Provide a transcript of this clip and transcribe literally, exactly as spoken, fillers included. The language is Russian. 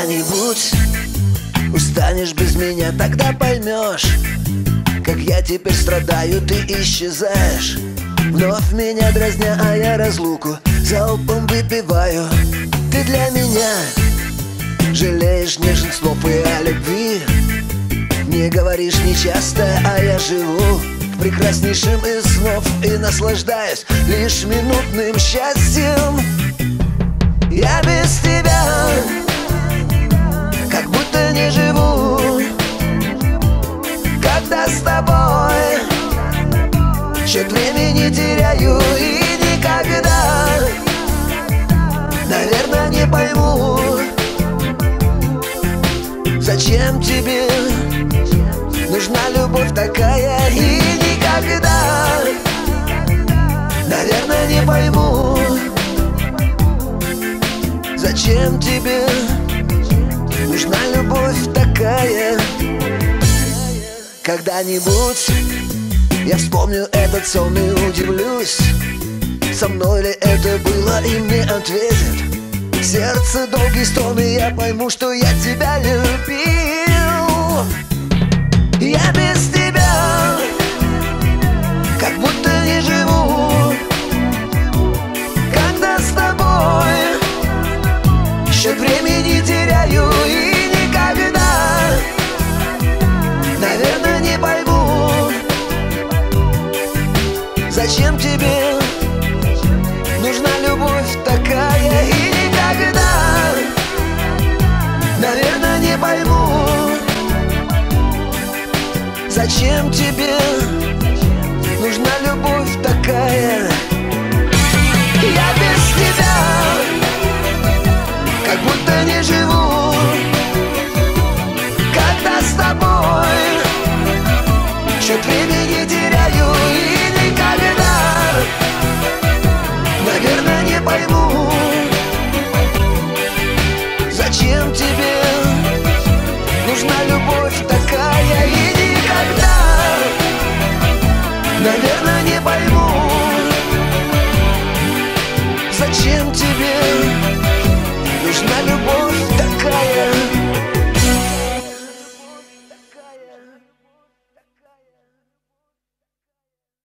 Когда-нибудь устанешь без меня, тогда поймешь, как я теперь страдаю, ты исчезаешь. Вновь меня дразня, а я разлуку залпом выпиваю. Ты для меня жалеешь нежных слов и о любви. Не говоришь нечасто, а я живу прекраснейшим из снов и наслаждаюсь лишь минутным счастьем. Я без тебя как будто не живу. Когда с тобой счет времени теряю и никогда, наверное, не пойму, зачем тебе нужна любовь такая, и никогда, наверное, не пойму, зачем тебе нужна любовь такая. Когда-нибудь я вспомню этот сон и удивлюсь, со мной ли это было, и мне ответит сердце долгий стон, и я пойму, что я тебя любил. Я без тебя как будто не живу. Когда с тобой счет времени теряю и никогда, наверное, не пойму, зачем тебе нужна любовь такая, и никогда, наверное, не пойму, зачем тебе нужна любовь такая. Я без тебя как будто не живу.